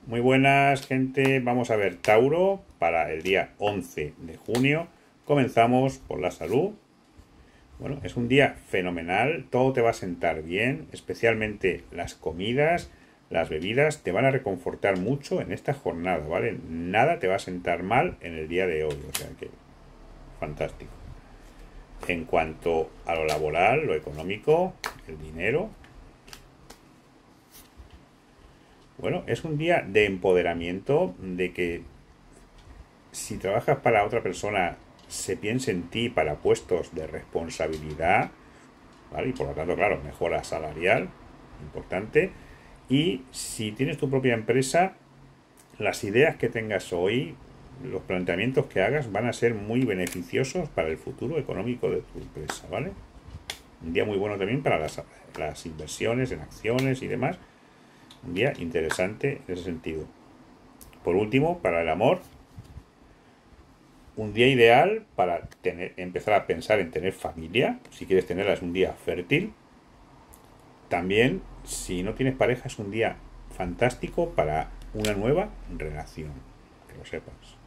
Muy buenas, gente. Vamos a ver Tauro para el día 11 de junio. Comenzamos por la salud. Bueno, es un día fenomenal. Todo te va a sentar bien, especialmente las comidas, las bebidas te van a reconfortar mucho en esta jornada, ¿vale? Nada te va a sentar mal en el día de hoy, o sea que fantástico. En cuanto a lo laboral, lo económico, el dinero, bueno, es un día de empoderamiento, de que si trabajas para otra persona se piense en ti para puestos de responsabilidad, ¿vale? Y por lo tanto, claro, mejora salarial, importante. Y si tienes tu propia empresa, las ideas que tengas hoy, los planteamientos que hagas van a ser muy beneficiosos para el futuro económico de tu empresa, ¿vale? Un día muy bueno también para las inversiones en acciones y demás. Un día interesante en ese sentido. Por último, para el amor, un día ideal para empezar a pensar en tener familia. Si quieres tenerla, es un día fértil. También, si no tienes pareja, es un día fantástico para una nueva relación. Que lo sepas.